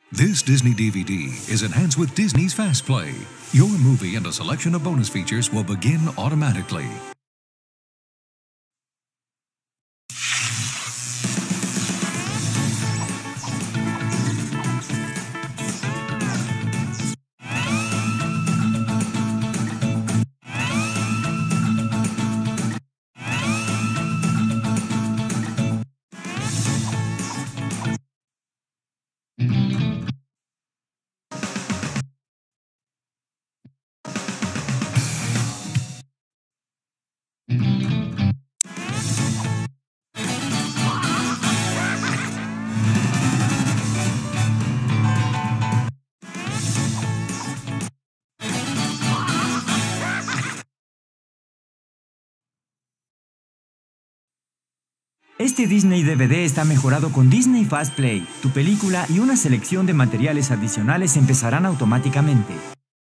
This Disney DVD is enhanced with Disney's Fast Play. Your movie and a selection of bonus features will begin automatically. Este Disney DVD está mejorado con Disney Fast Play. Tu película y una selección de materiales adicionales empezarán automáticamente.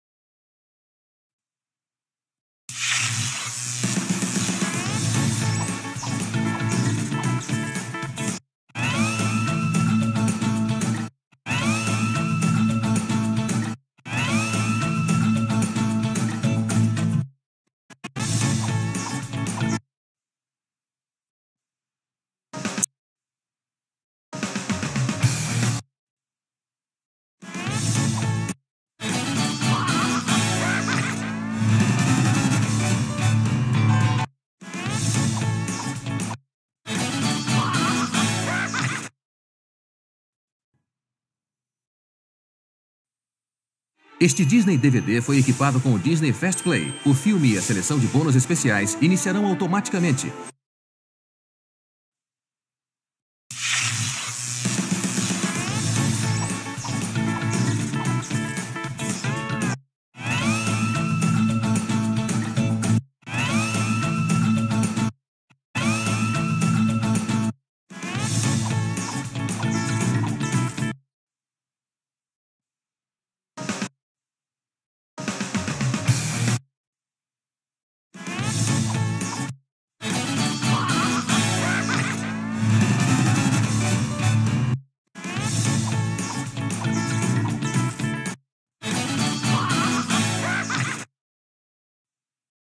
Este Disney DVD foi equipado com o Disney Fast Play. O filme e a seleção de bônus especiais iniciarão automaticamente.